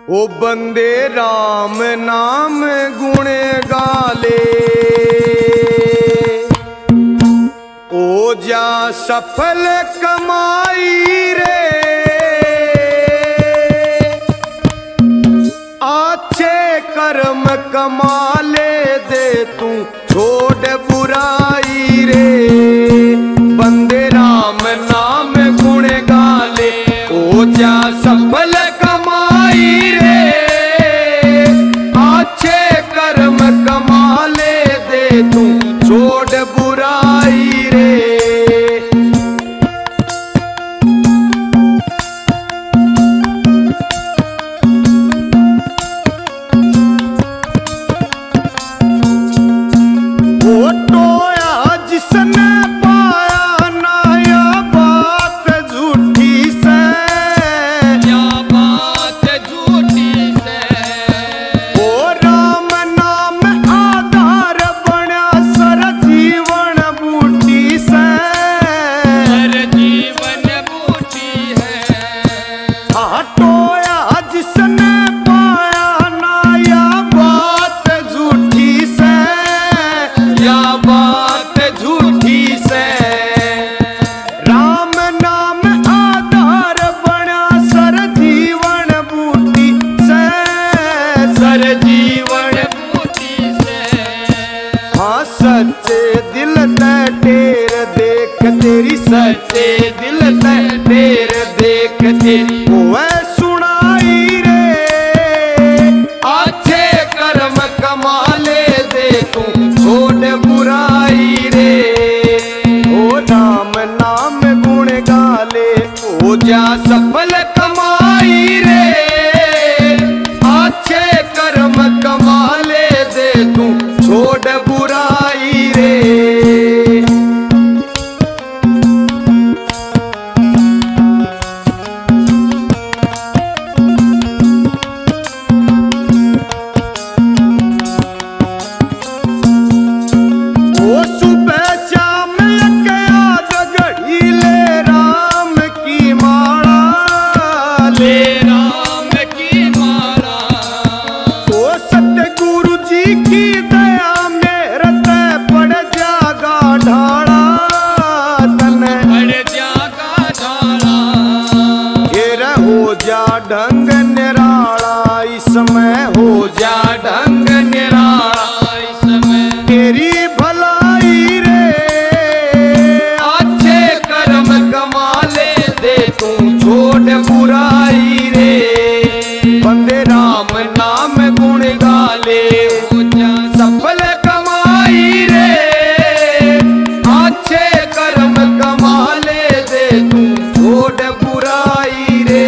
ओ बंदे राम नाम गुण गाले, ओ जा सफल कमाई रे। अच्छे कर्म कमाले दे तू छोड़ बुराई रे। बंदे राम नाम गुण गाले, ओ जा सफल कमाई रे। अच्छे कर्म कमाले दे तू छोड़ बुराई रे। सच्चे दिल ते टेर देख तेरी, सच्चे दिल ते टेर देख तेरी होवे सुनाई रे। अच्छे कर्म कमाले दे तू छोड़ बुराई रे। ओ राम नाम गुण गाले, ओ जा सफल कमाई रे। अच्छे कर्म कमाले दे तू छोड़ बुराई रे। ओ सुबह शाम एक याद घड़ी ले राम की माला, ले राम की माला। ओ सतगुरु जी की दया मेरे ते पड़ जागा ढाला, तने पड़ जागा ढाला। फिर हो जा ढंग निराला, इसमें हो जा ढंग निराला। इसमें तेरी भलाई रे। अच्छे कर्म कमाले दे तू छोड़ बुराई रे। बंदे राम नाम गुण गाले, ओ जा सफल कमाई रे। अच्छे कर्म कमाले दे तू छोड़ बुराई रे।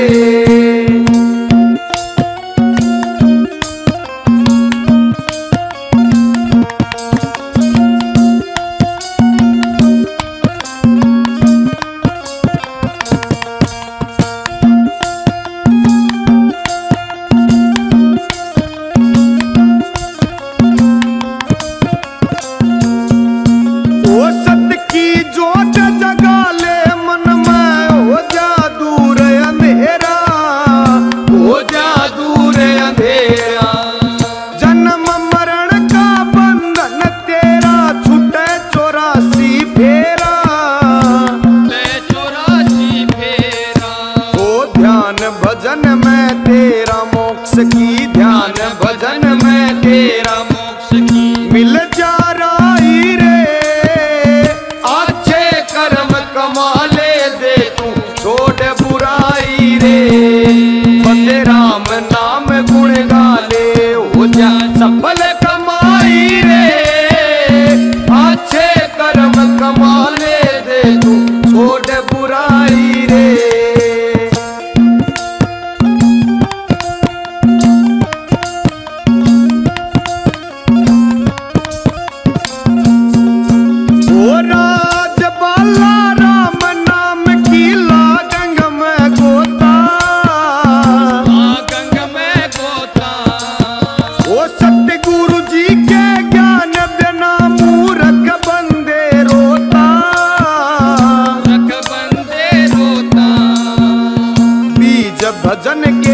भजन में तेरा मोक्ष की, ध्यान भजन में तेरा मोक्ष की मिल जा रही रे। अच्छे कर्म कमाले दे तू छोड़ बुराई रे। बंदे राम नाम गुण गाले, हो जा सफल कमाई रे। अच्छे कर्म कमाले दे तू छोड़ बुराई रे। सतगुरु जी के ज्ञान बिना मूर्ख बंदे रोता, भजन के